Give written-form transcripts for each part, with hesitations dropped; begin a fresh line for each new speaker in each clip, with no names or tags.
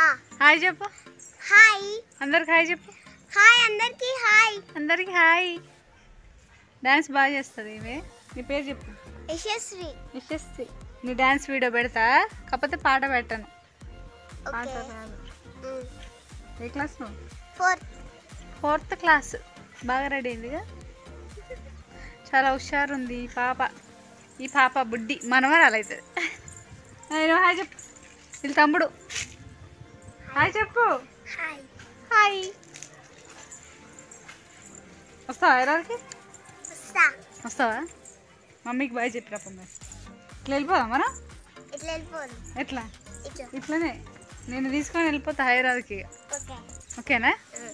Hi చెప్పు.
Hi
అందరికి hi చెప్పు.
హాయ్ అందరికి హాయ్.
అందరికి హాయ్. డాన్స్ బాగా చేస్తుంది ఇవే. నీ పేరు చెప్పు.
యశస్వి.
యశస్వి. నీ డాన్స్ వీడియో పెడతా, కాకపోతే పాట పెట్టను. పాట రాదు. ఏ క్లాస్ నువ్వు? Fourth class. బాగా రెడీ అయిందిగా, చాలా హుషారు ఉంది ఈ పాప. ఈ పాప బుడ్డి మనవరాలు అవుతుంది. నేను హాయ్ చెప్పు. వీళ్ళ తమ్ముడు హాయ్ చెప్పు.
Hi
hi. వస్తావా ఎరారికి? వస్తావా? మమ్మీకి బాయ్ చెప్పిరా మరి. ఇట్లా వెళ్ళిపోదా మనం?
ఇట్లా వెళ్ళిపోదు.
ఎట్లా? ఇట్లనే నేను తీసుకొని వెళ్ళిపోతా హైదరాబాద్కి. ఓకేనా?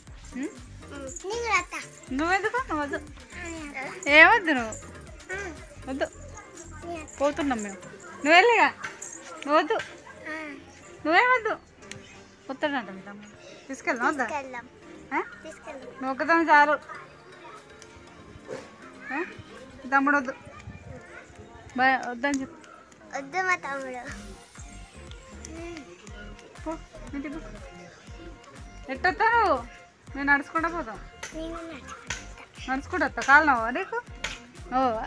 నువ్వెందుకు? నువ్వు వద్దు. ఏమొద్దు, నువ్వు వద్దు. పోతున్నాం మేము. నువ్వు వెళ్ళిగా. నువ్వు వద్దు. నువ్వేమొద్దు. వస్తాడంట మీ తమ్ముడు. తీసుకెళ్దాం. వద్దా? నువ్వు ఒక్కదాన్ని చాలు. తమ్ముడు వద్దు. బాయ్ వద్దని చెప్పు.
వద్దు మా తమ్ముడు.
ఎట్టొస్తా నువ్వు? నేను నడుచుకుంటా పోతాం. నడుచుకుంటూ వస్తా. కాలు నవ్వా నీకు? నవ్వా?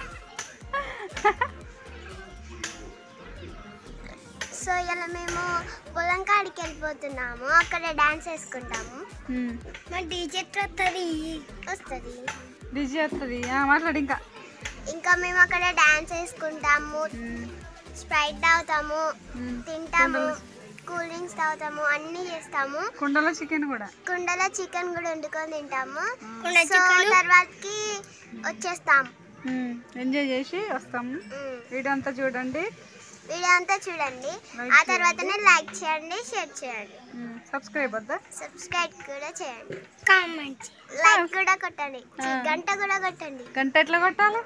సో ఇలా మేము పొలం కాడికి వెళ్ళిపోతున్నాము. అక్కడ డాన్స్ వేసుకుంటాము. మా డీజే వస్తుంది.
డీజే వస్తుంది. మాట్లాడు.
ఇంకా మేము అక్కడ డాన్స్ వేసుకుంటాము, స్ప్రైట్ తాగుతాము, తింటాము, కూల్ డ్రింక్స్ తాగుతాము, అన్నీ చేస్తాము.
కుండలో చికెన్ కూడా
వండుకొని తింటాము. సో తర్వాతకి వచ్చేస్తాము.
ఎంజాయ్ చేసి వస్తాము. వీడియో అంతా చూడండి.
ఆ తర్వాతనే లైక్ చేయండి, షేర్ చేయండి,
సబ్స్క్రైబ్
కూడా చేయండి, కామెంట్, లైక్ కూడా కొట్టండి, గంట కూడా కొట్టండి.
గంట ఎట్లా కొట్టాలి?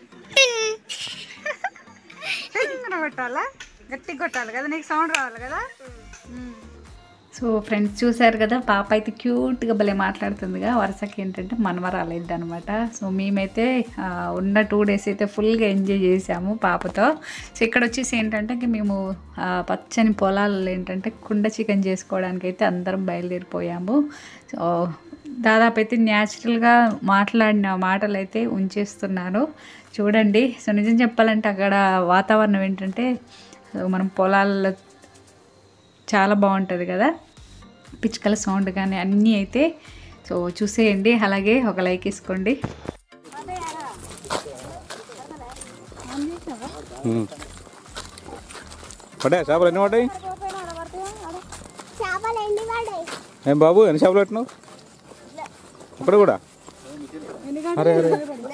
కొట్టాలా? గట్టిగా కొట్టాలి కదా, నీకు సౌండ్ రావాలి కదా. సో ఫ్రెండ్స్ చూసారు కదా, పాప అయితే క్యూట్గా భలే మాట్లాడుతుందిగా. వరుసకి ఏంటంటే మనవరాలైద్ది అనమాట. సో మేమైతే ఉన్న 2 days అయితే ఫుల్గా ఎంజాయ్ చేసాము పాపతో. సో ఇక్కడ వచ్చేసి ఏంటంటే మేము పచ్చని పొలాలలో ఏంటంటే కుండ చికెన్ చేసుకోవడానికి అయితే అందరం బయలుదేరిపోయాము. సో దాదాపు అయితే న్యాచురల్గా మాట్లాడిన మాటలు అయితే ఉంచేస్తున్నాను చూడండి. సో నిజం చెప్పాలంటే అక్కడ వాతావరణం ఏంటంటే మనం పొలాల్లో చాలా బాగుంటుంది కదా, పిచ్చుకల సౌండ్ కానీ అన్నీ అయితే. సో చూసేయండి, అలాగే ఒక లైక్ వేసుకోండి.
పడ్డా చేపలు ఎన్ని పడ్డాయి? ఏం బాబు, ఎన్ని చేపలు పెట్టినావు ఇక్కడ కూడా? అరే అరే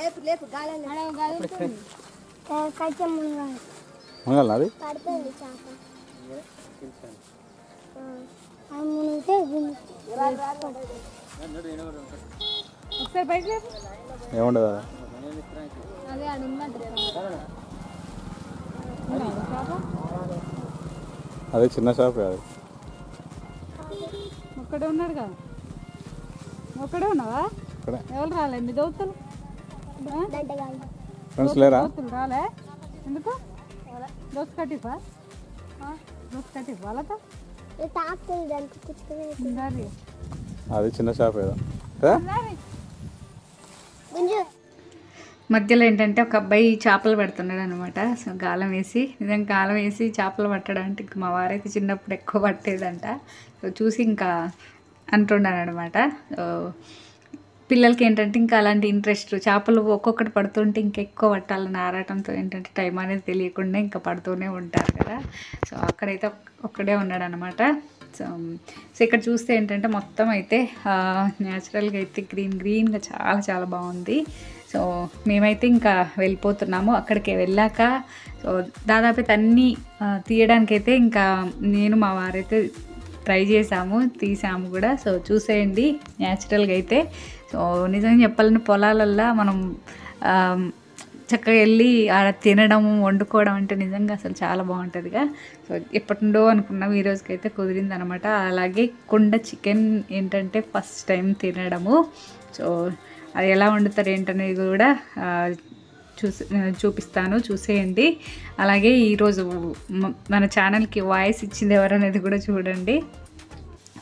మంగళ అది ఏముండదు. అదే చిన్న షాప్ కాదు.
ఒక్కడే ఉన్నాడు కదా. ఒక్కడే ఉన్నావా? ఎవరు రాలే మీ దోస్తులు?
ఫ్రెండ్స్ లేరా?
రాలే. ఎందుకు? దోస్తు కట్టిఫా వాళ్ళతో
అది చిన్న షాప్ ఏదో.
మధ్యలో ఏంటంటే ఒక అబ్బాయి చేపలు పడుతున్నాడు అనమాట. సో గాలం వేసి, నిజంగా గాలం వేసి చేపలు పట్టడానికి మా వారైతే చిన్నప్పుడు ఎక్కువ పట్టేదంట. సో చూసి ఇంకా అంటున్నాను అనమాట. సో పిల్లలకి ఏంటంటే ఇంకా అలాంటి ఇంట్రెస్ట్, చేపలు ఒక్కొక్కటి పడుతుంటే ఇంకెక్కువ పట్టాలని ఆరాటంతో ఏంటంటే టైం అనేది తెలియకుండా ఇంకా పడుతూనే ఉంటారు కదా. సో అక్కడైతే ఒక్కడే ఉన్నాడు అనమాట. సో ఇక్కడ చూస్తే ఏంటంటే మొత్తం అయితే న్యాచురల్గా అయితే గ్రీన్గా చాలా చాలా బాగుంది. సో మేమైతే ఇంకా వెళ్ళిపోతున్నాము. అక్కడికి వెళ్ళాక సో దాదాపు అయితే అన్నీ తీయడానికైతే ఇంకా నేను మా వారైతే ట్రై చేసాము, తీసాము కూడా. సో చూసేయండి న్యాచురల్గా అయితే. సో నిజంగా చెప్పాలంటే పొలాలల్లో మనం చక్కగా వెళ్ళి ఆడ తినడం, వండుకోవడం అంటే నిజంగా అసలు చాలా బాగుంటుందిగా. సో ఎప్పటి నుండో అనుకున్నాం, ఈ రోజుకైతే కుదిరింది అనమాట. అలాగే కుండ చికెన్ ఏంటంటే ఫస్ట్ టైం తినడము. సో అది ఎలా వండుతారు ఏంటనేది కూడా చూపిస్తాను, చూసేయండి. అలాగే ఈరోజు మన ఛానల్కి వాయిస్ ఇచ్చింది ఎవరనేది కూడా చూడండి.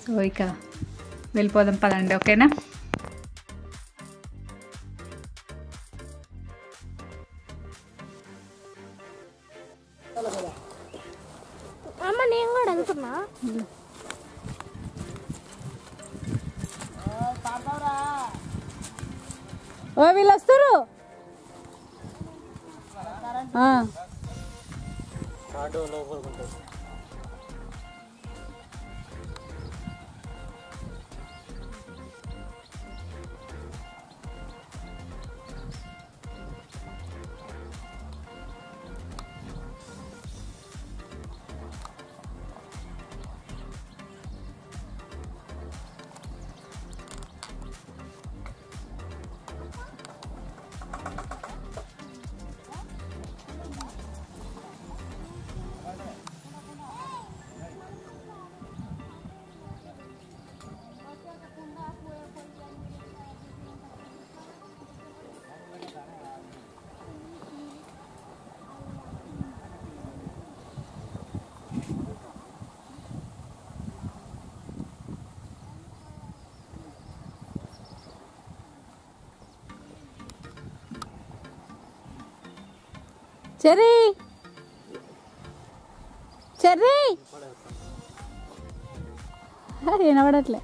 సో ఇక వెళ్ళిపోదాం పదండి, ఓకేనా?
అమ్మ నేను కూడా వెళ్తున్నా.
ఓ వీళ్ళు వస్తారు. చెర్రీ చెర్రీ వినబడట్లే.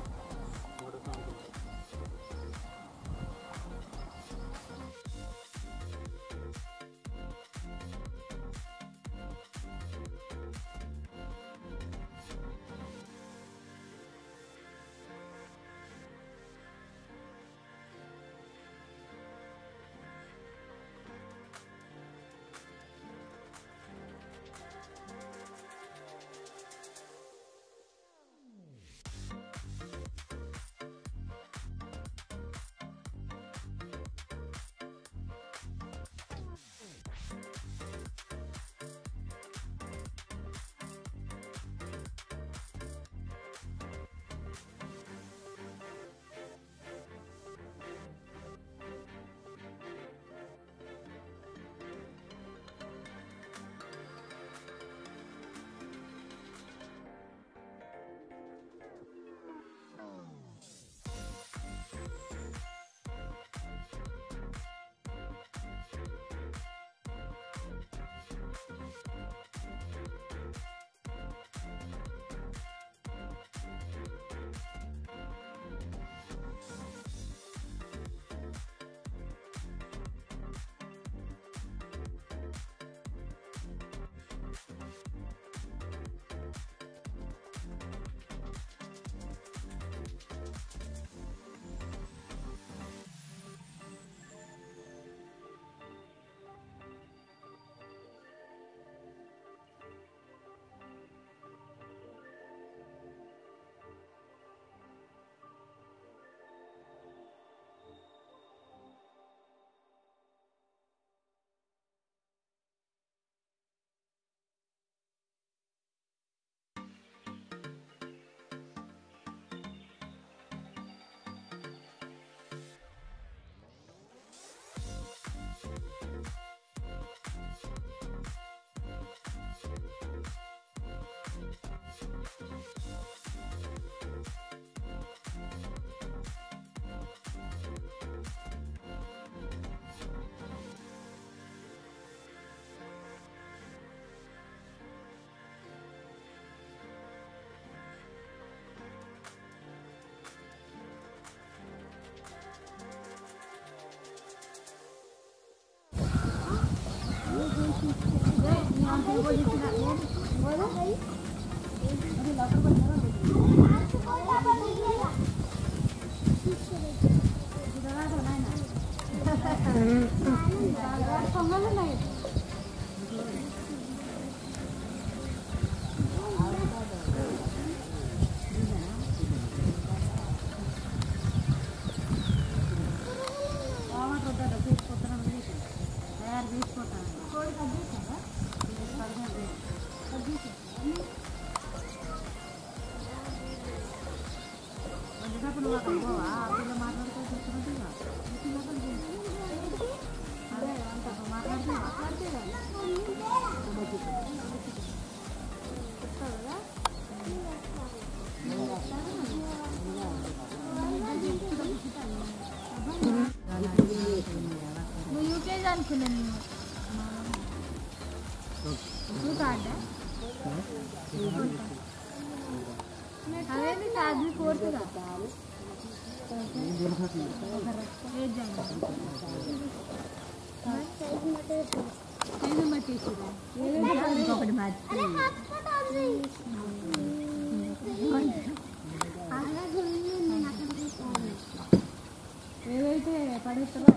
ఏదైతే పడేస్తారో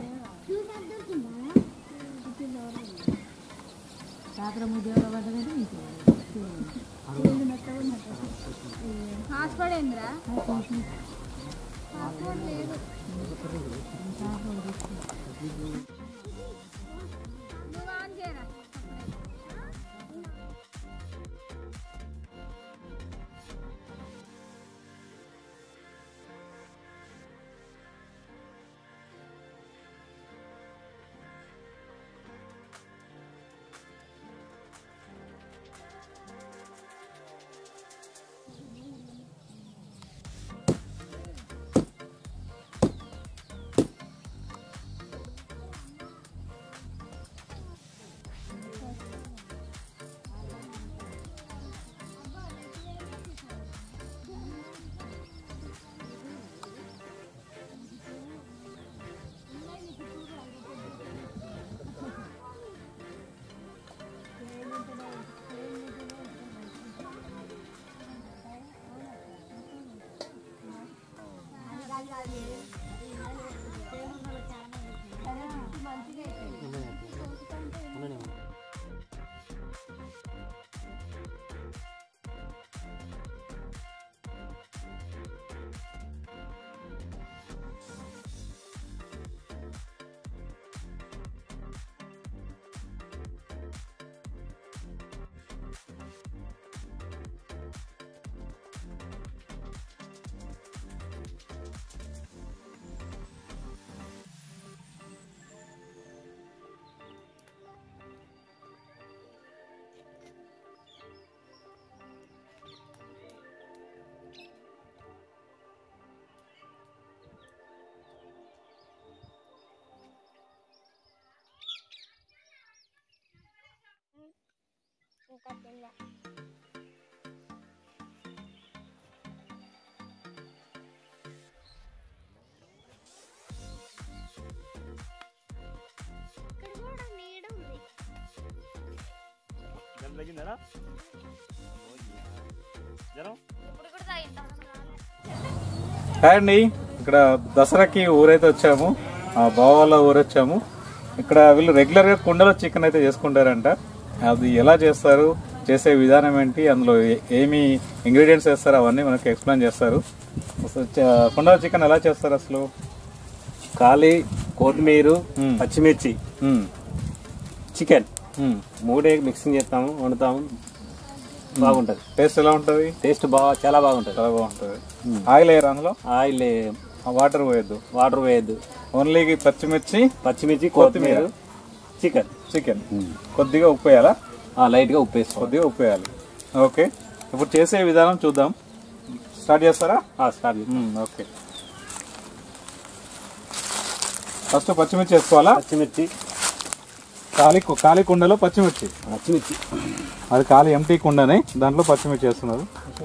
రాత్రి ఉద్యోగ పడ్డదంటే హాస్పిటల్ ఏంద్రా లేదు నువ్వు ఆన్ చేయరా
ఇంకా తిన్నా ఇక్కడ కూడా నీడ ఉంది. ఇప్పుడు కూడా తాగిందా?
హాయ్ అండి, ఇక్కడ దసరాకి ఊరైతే వచ్చాము, బావ వాళ్ళ ఊరు వచ్చాము. ఇక్కడ వీళ్ళు రెగ్యులర్గా కుండలో చికెన్ అయితే చేసుకుంటారంట. అది ఎలా చేస్తారు, చేసే విధానం ఏంటి, అందులో ఏమి ఇంగ్రీడియంట్స్ వేస్తారు అవన్నీ మనకి ఎక్స్ప్లెయిన్ చేస్తారు. అసలు కుండలో చికెన్ ఎలా చేస్తారు అసలు?
కాలి, కొత్తిమీర, పచ్చిమిర్చి, చికెన్ మూడే మిక్సింగ్ చేస్తాము, వండుతాము. బాగుంటది.
టేస్ట్ ఎలా ఉంటుంది?
టేస్ట్ చాలా బాగుంటది.
చాలా బాగుంటుంది. ఆయిల్ వేయరు అందులో?
ఆయిల్
వాటర్ పోయొద్దు.
వాటర్ వేయద్దు.
ఓన్లీ పచ్చిమిర్చి, కొత్తిమీర, చికెన్ కొద్దిగా ఉప్పు వేయాలా?
లైట్ గా ఉప్పు వేసుకో.
కొద్దిగా ఉప్పు వేయాలి. ఓకే, ఇప్పుడు చేసే విధానం చూద్దాం. స్టార్ట్ చేస్తారా?
స్టార్ట్.
ఓకే, ఫస్ట్ పచ్చిమిర్చి వేసుకోవాలా?
పచ్చిమిర్చి
ఖాళీ కుండలో పచ్చిమిర్చి. అది ఖాళీ ఎంటీ కుండనే, దాంట్లో పచ్చిమిర్చి వేస్తున్నారు.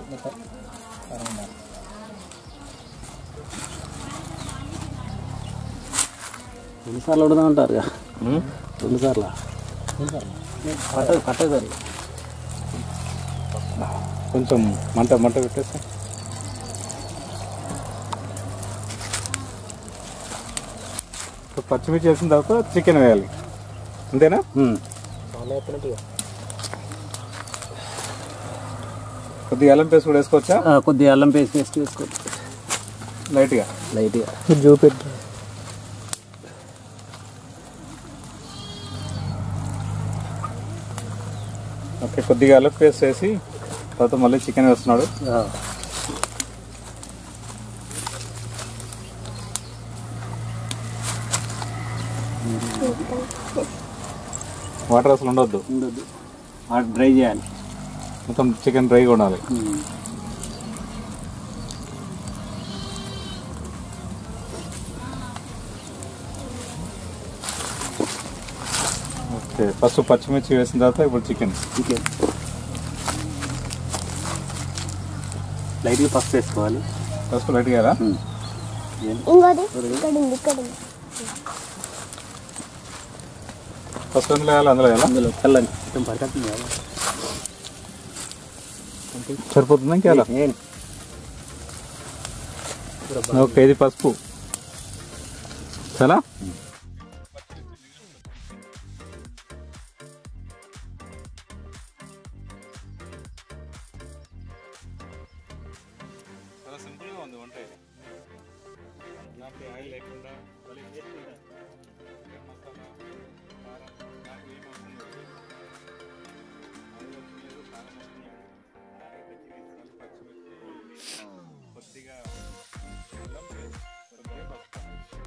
రెండుసార్లు వండుదా ఉంటారు. రెండుసార్లు పట్టదు.
కొంచెం మంట పెట్టేసి పచ్చిమిర్చి వేసిన తర్వాత చికెన్ వేయాలి, అంతేనా? కొద్దిగా అల్లం పేస్ట్ కూడా వేసుకోవచ్చా?
కొద్దిగా అల్లం పేస్ట్ వేసుకోవచ్చు,
లైట్గా.
చూపెట్టు.
ఓకే, కొద్దిగా అల్లం పేస్ట్ వేసి తర్వాత మళ్ళీ చికెన్ వేస్తున్నాడు. వాటర్ అసలు ఉండొద్దు.
వాటర్ డ్రై చేయాలి,
మొత్తం చికెన్ డ్రైగా ఉండాలి. ఫస్ట్ పచ్చిమిర్చి వేసిన తర్వాత ఇప్పుడు చికెన్
లైట్గా పసుపు వేసుకోవాలి.
పసుపు లైట్గా వేయాలా?
ఇంకోటి ఇక్కడ ఉంది ఇక్కడ ఉంది.
ఫస్ట్ అందులో వేయాలి, అందులో వేయాలా?
అందులో తెల్లని మొత్తం పడకట్టుంది కదా.
సరిపోతుందా ఇంకేలా? ఓకే, ఇది పసుపు చాలా. చాలా సింపుల్గా ఉంది వంట ఇది. ఇలాంటి ఆయిల్ లేకుండా మసాలా కారం ఇలాంటివి ఏం అవసరం లేదు. ఆయిల్ అవసరం లేదు, కారం అవసరం లేదు. పచ్చిమిర్చి, కొద్దిగా అల్లం పేస్ట్, కొద్దిగా పసుపు,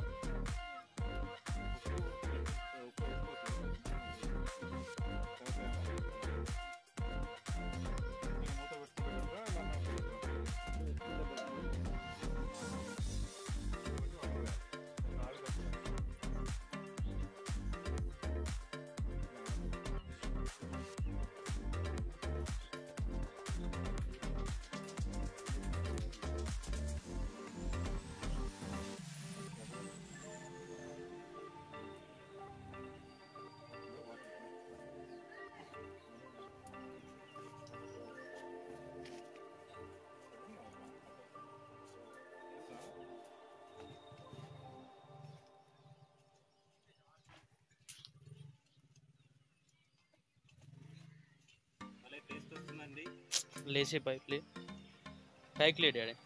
మూత పెట్టుకుంటారా? టేస్ట్ వస్తుందండి.
లేచే పైప్లే పైకి లేడు డాడీ.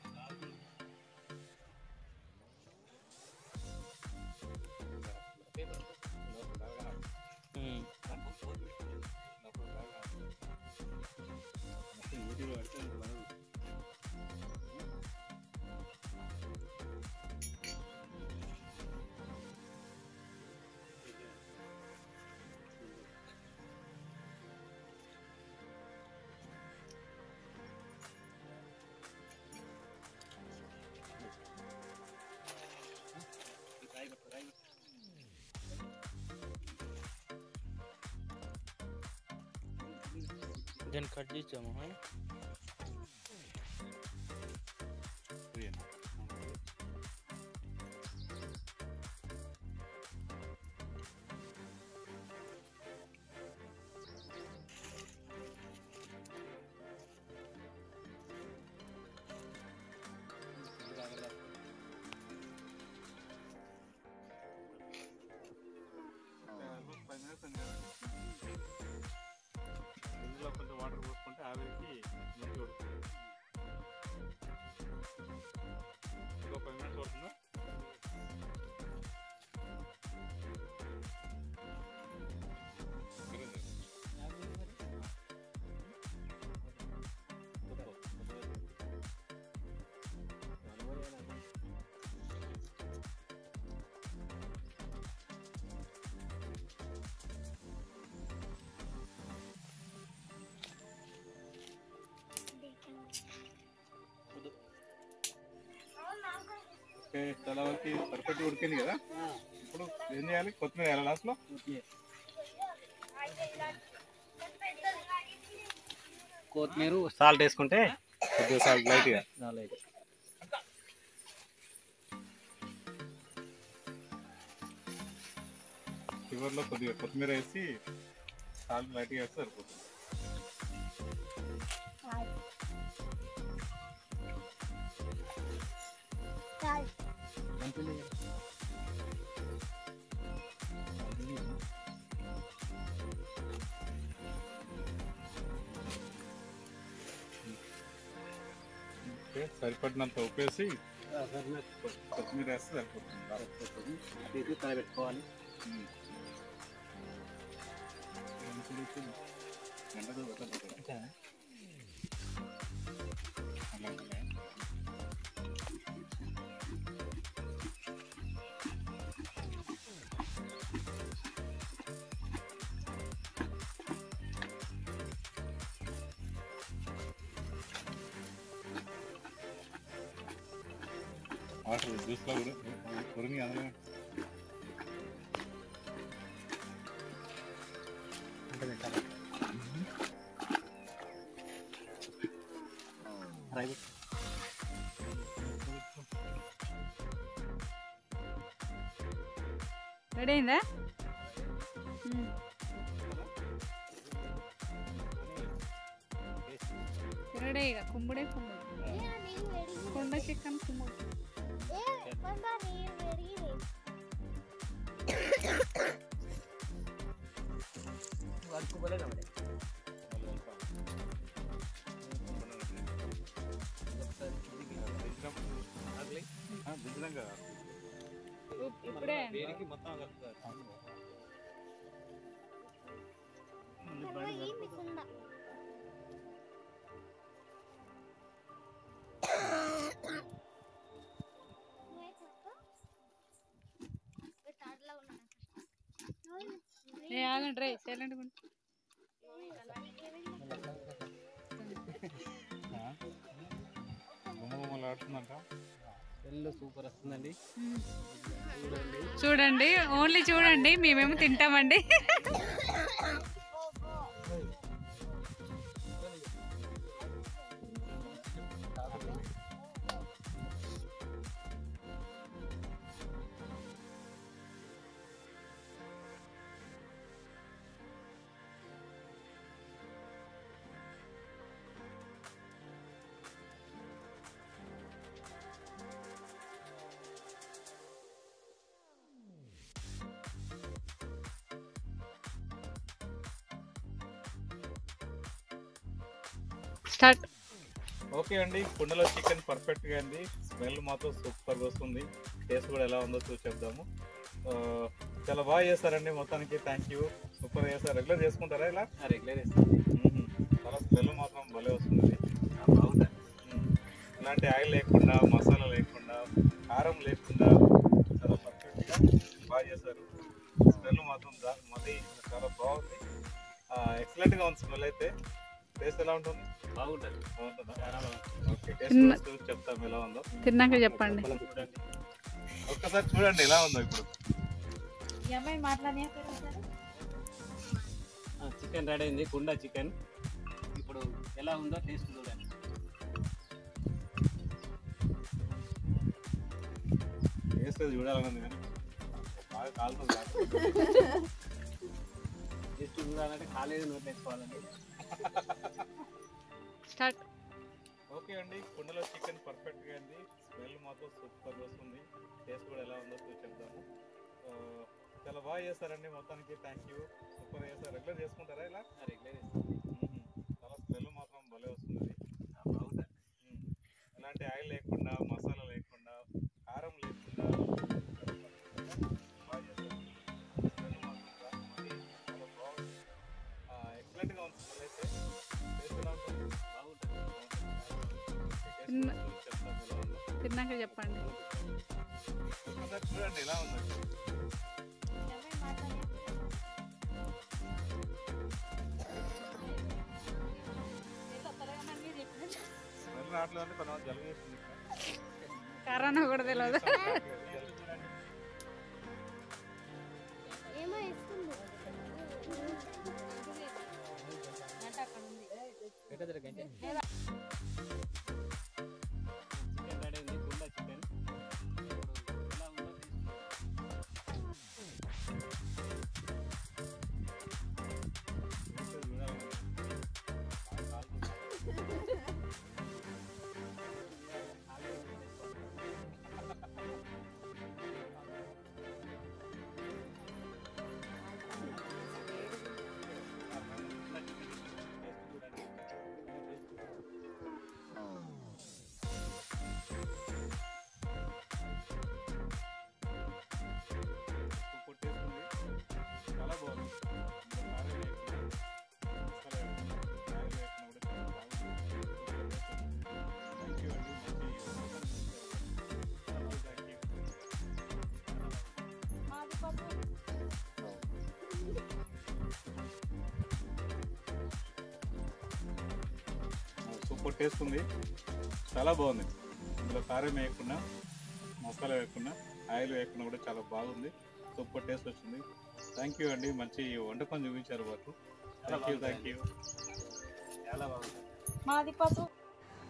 దాన్ని కట్ చేసాము.
ఇందులో కొంచెం వాటర్ పోసుకుంటే ఆవిరికి మంచిగా ఉడుకుతుంది. ఇంకో 5 minutes పడుతుందా? ఓకే, చాలా వరకు పర్ఫెక్ట్గా ఉడికింది కదా. ఇప్పుడు ఏం చేయాలి? కొత్తిమీర వేయాలి లాస్ట్లో.
కొత్తిమీర సాల్ట్ వేసుకుంటే
కొద్దిగా సాల్ట్ లైట్గా. చివరిలో కొద్దిగా కొత్తిమీర వేసి సాల్ట్ లైట్గా వేస్తే సరిపోతుంది. ఓకే, సరిపడినంత ఉప్పేసి కొత్తిమీర వేస్తే సరిపోతుంది.
పెట్టుకోవాలి.
వాటర్ జ్యూస్లో కూడా ఉరిమి అందులో
రెడీ అయిందా? రెడీ ఇక కుమ్ముడే కొండ చికెన్ కుమ్ముడు. ఇప్పుడే
వేడికి మొత్తం కలుపుతారు.
ఆగండి రే సైలెంట్
గుమ్మగుమ్మలాడుతుందంట.
స్మెల్ సూపర్ వస్తుందండి.
చూడండి, ఓన్లీ చూడండి, మేమేమో తింటామండి. స్టార్ట్.
ఓకే అండి, కుండలో చికెన్ పర్ఫెక్ట్గా అయింది. స్మెల్ మాత్రం సూపర్గా వస్తుంది. టేస్ట్ కూడా ఎలా ఉందో చూసి చెప్దాము. చాలా బాగా చేస్తారండి. మొత్తానికి థ్యాంక్ యూ. సూపర్ చేస్తారు. రెగ్యులర్ చేసుకుంటారా ఇలా?
రెగ్యులర్ వేస్తాను.
చాలా స్మెల్ మాత్రం భలే వస్తుంది. బాగుంటుంది. ఇలాంటి ఆయిల్ లేకుండా, మసాలా లేకుండా, కారం లేకుండా చాలా పర్ఫెక్ట్గా బాగా చేస్తారు. స్మెల్ మాత్రం మళ్ళీ చాలా బాగుంది. ఎక్సలెంట్గా ఉంది స్మెల్ అయితే. టేస్ట్ ఎలా ఉంటుంది?
బాగుంటుంది.
బాగుంటుందా? ఓకే, టేస్ట్ చూసి చెప్తాం ఎలా ఉందో.
తిన్నాక చెప్పండి.
ఒక్కసారి చూడండి ఎలా ఉందో ఇప్పుడు.
చికెన్ రెడీ అయింది, కుండ చికెన్. ఇప్పుడు ఎలా ఉందో టేస్ట్ చూడండి.
టేస్ట్ చూడాలన్నది కానీ బాగా కాలుతుంది.
టేస్ట్ చూడాలంటే కాలేదు నోట్ వేసుకోవాలండి.
స్టార్ట్.
ఓకే అండి, కుండలో చికెన్ పర్ఫెక్ట్గా అయింది. స్మెల్ మాత్రం సూపర్ వస్తుంది. టేస్ట్ కూడా ఎలా ఉందో చూసి చెప్తాము. చాలా బాగా చేస్తారండి. మొత్తానికి థ్యాంక్ యూ. సూపర్ చేస్తారు. రెగ్యులర్ చేసుకుంటారా ఇలా?
రెగ్యులర్ వేస్తాను.
చాలా స్మెల్ మాత్రం భలే వస్తుంది.
బాగుంటుంది.
ఇలాంటి ఆయిల్ లేకుండా, మసాలా లేకుండా, కారం లేకుండా బాగా చేస్తారు. స్మెల్ మాత్రం మళ్ళీ చాలా బాగుంది. ఎక్సలెంట్గా ఉంది స్మెల్ అయితే. టేస్ట్ ఎలా ఉంటుంది?
బాగుంటుంది.
చెప్తాను ఎలా ఉందో.
తిన్నాక చెప్పండి.
ఒకసారి చూడండి ఎలా ఉందో. స్మెల్ రావట్లేదు అంటే కొంతమంది జలుబు చేస్తుంది.
కరోనా కూడా తెలియదు.
ఏమో ఇస్తుంది.
చికెన్ రెడీ అయింది, కుండ చికెన్. ఇప్పుడు ఎలా ఉందో
చాలా బాగుంది. థ్యాంక్ యూ అండి. సూపర్ టేస్ట్ ఉంది. చాలా బాగుంది. ఇందులో కారం వేయకుండా, మసాలా వేయకుండా, ఆయిల్ వేయకుండా కూడా చాలా బాగుంది. సూపర్ టేస్ట్ వచ్చింది. థ్యాంక్ యూ అండి. మంచి వంటకం చూపించారు మాకు. Thank you.
చాలా బాగుంటుంది.
మాది పసు.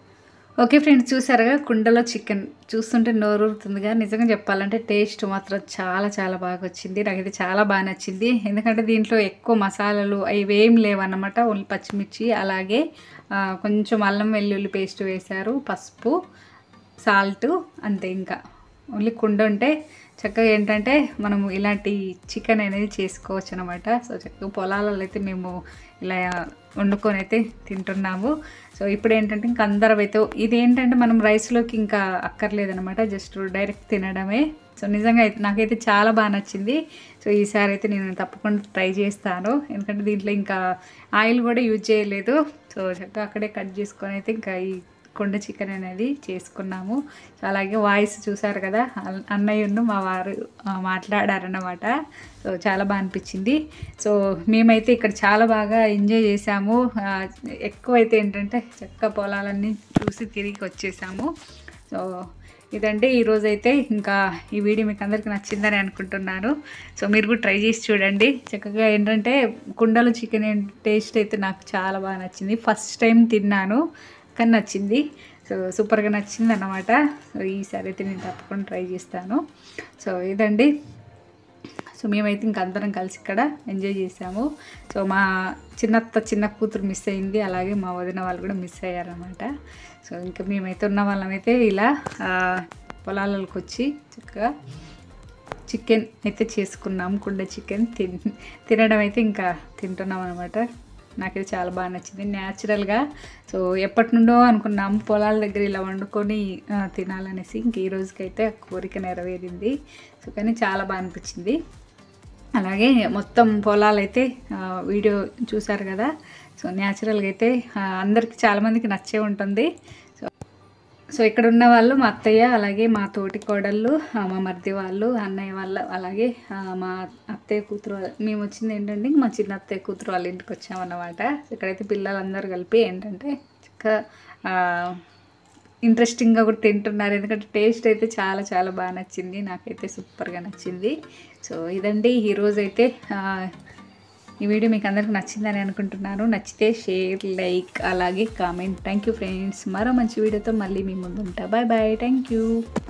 ఓకే ఫ్రెండ్స్, చూసారుగా కుండలో చికెన్. చూస్తుంటే నోరూరుతుందిగా. నిజంగా చెప్పాలంటే టేస్ట్ మాత్రం చాలా చాలా బాగా వచ్చింది. నాకైతే చాలా బాగా నచ్చింది. ఎందుకంటే దీంట్లో ఎక్కువ మసాలాలు అవి ఏం లేవన్నమాట. ఓన్లీ పచ్చిమిర్చి, అలాగే కొంచెం అల్లం వెల్లుల్లి పేస్ట్ వేశారు, పసుపు, సాల్ట్, అంతే. ఇంకా ఓన్లీ కుండ ఉంటే చక్కగా ఏంటంటే మనము ఇలాంటి చికెన్ అనేది చేసుకోవచ్చు అనమాట. సో చక్కగా పొలాలలో అయితే మేము ఇలా వండుకొని అయితే తింటున్నాము. సో ఇప్పుడు ఏంటంటే ఇంకా అందరం అయితే ఇదేంటంటే మనం రైస్లోకి ఇంకా అక్కర్లేదనమాట, జస్ట్ డైరెక్ట్ తినడమే. సో నిజంగా అయితే నాకైతే చాలా బాగా నచ్చింది. సో ఈసారి అయితే నేను తప్పకుండా ట్రై చేస్తాను. ఎందుకంటే దీంట్లో ఇంకా ఆయిల్ కూడా యూజ్ చేయలేదు. సో చక్కగా అక్కడే కట్ చేసుకొని అయితే ఇంకా ఈ కుండ చికెన్ అనేది చేసుకున్నాము. సో అలాగే వాయిస్ చూసారు కదా, అన్నయ్యను మా వారు మాట్లాడారన్నమాట. సో చాలా బాగా అనిపించింది. సో మేమైతే ఇక్కడ చాలా బాగా ఎంజాయ్ చేసాము. ఎక్కువైతే ఏంటంటే చక్క పొలాలన్నీ చూసి తిరిగి వచ్చేసాము. సో ఇదంటే ఈరోజైతే ఇంకా ఈ వీడియో మీకు అందరికీ నచ్చిందని అనుకుంటున్నాను. సో మీరు కూడా ట్రై చేసి చూడండి. చక్కగా ఏంటంటే కుండలో చికెన్ టేస్ట్ అయితే నాకు చాలా బాగా నచ్చింది. ఫస్ట్ టైం తిన్నాను కానీ నచ్చింది. సో సూపర్గా నచ్చింది అన్నమాట. సో ఈసారి అయితే నేను తప్పకుండా ట్రై చేస్తాను. సో ఇదండి. సో మేమైతే ఇంక అందరం కలిసి ఇక్కడ ఎంజాయ్ చేసాము. సో మా చిన్న కూతురు మిస్ అయింది, అలాగే మా వదిన వాళ్ళు కూడా మిస్ అయ్యారన్నమాట. సో ఇంకా మేమైతే ఉన్న వాళ్ళమైతే ఇలా పొలాలకు వచ్చి చక్కగా చికెన్ అయితే చేసుకున్నాము. కుండ చికెన్ తినడం అయితే ఇంకా తింటున్నాం అనమాట. నాకైతే చాలా బాగా నచ్చింది న్యాచురల్గా. సో ఎప్పటి నుండో అనుకున్నాము పొలాల దగ్గర ఇలా వండుకొని తినాలనేసి. ఇంక ఈ రోజుకైతే కోరిక నెరవేరింది. సో కానీ చాలా బాగా అనిపించింది. అలాగే మొత్తం పొలాలు అయితే వీడియో చూసారు కదా. సో న్యాచురల్గా అయితే అందరికి చాలామందికి నచ్చే ఉంటుంది. సో ఇక్కడ ఉన్న వాళ్ళు మా అత్తయ్య, అలాగే మా తోటి కోడళ్ళు, మా మరిది వాళ్ళు, అన్నయ్య వాళ్ళు, అలాగే మా అత్తయ్య కూతురు. మేము వచ్చింది ఏంటంటే మా చిన్న అత్తయ్య కూతురు వాళ్ళ ఇంటికి వచ్చామన్నమాట. ఇక్కడైతే పిల్లలందరూ కలిపి ఏంటంటే చక్కగా ఇంట్రెస్టింగ్గా కూడా తింటున్నారు. ఎందుకంటే టేస్ట్ అయితే చాలా చాలా బాగా నచ్చింది. నాకైతే సూపర్గా నచ్చింది. సో ఇదండి ఈరోజైతే ఈ వీడియో మీకు అందరికీ నచ్చిందని అనుకుంటున్నాను. నచ్చితే షేర్, లైక్, అలాగే కామెంట్. Thank you friends. మరో మంచి వీడియోతో మళ్ళీ మీ ముందు ఉంటా. Bye bye. Thank you.